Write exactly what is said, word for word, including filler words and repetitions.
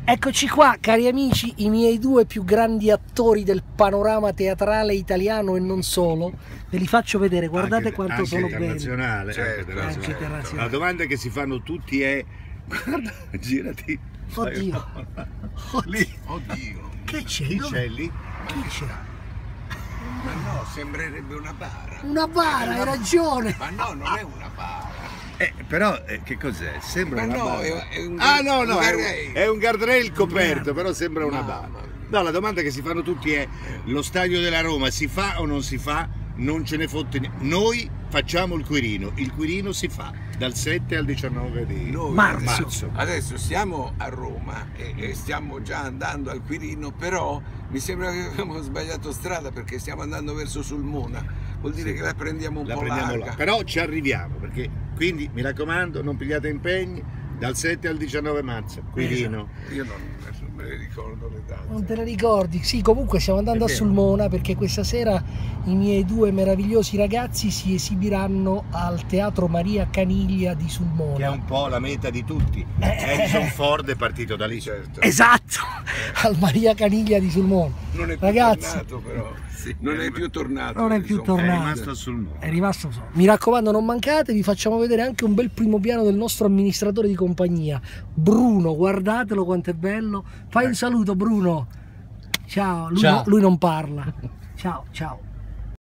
Eccoci qua, cari amici, i miei due più grandi attori del panorama teatrale italiano e non solo. Ve li faccio vedere, guardate anche, quanto anche sono internazionale, belli. certo, Anche internazionale. internazionale. La domanda che si fanno tutti è: guarda, girati. Oddio. Lì. Oddio. Che c'è? Chi c'è lì? Chi c'è? Ma no, sembrerebbe una bara. Una bara, hai ragione. Ma no, non è una bara. Eh, però eh, che cos'è? Sembra Ma una no, bara. è, è un Ah no, no, un è un, guardrail. è un guardrail coperto, però sembra una Mamma bara. mia. No, la domanda che si fanno tutti è: lo stadio della Roma si fa o non si fa? Non ce ne fotte niente. Noi facciamo il Quirino, il Quirino si fa dal sette al diciannove di Noi Marzo. adesso, adesso siamo a Roma e, e stiamo già andando al Quirino, però mi sembra che abbiamo sbagliato strada perché stiamo andando verso Sulmona, vuol dire Sì. che la prendiamo un La po' prendiamo larga. là, però ci arriviamo, perché quindi mi raccomando, non pigliate impegni, dal sette al diciannove marzo, Quirino. Io non, non me le ricordo le date. Non te la ricordi? Sì, comunque stiamo andando È a vero. Sulmona perché questa sera i miei due meravigliosi ragazzi si esibiranno al Teatro Maria Caniglia di Sulmona. Che è un po' la meta di tutti. Harrison Ford è partito da lì. Certo. Esatto, al Maria Caniglia di Sulmona. Non è più Ragazzi, tornato però. Non è più tornato. Non è più insomma. tornato. È rimasto sul mondo. è rimasto solo. Mi raccomando, non mancate, vi facciamo vedere anche un bel primo piano del nostro amministratore di compagnia, Bruno, guardatelo quanto è bello. Fai un saluto, Bruno. Ciao, lui, Ciao. no- lui non parla. Ciao, ciao.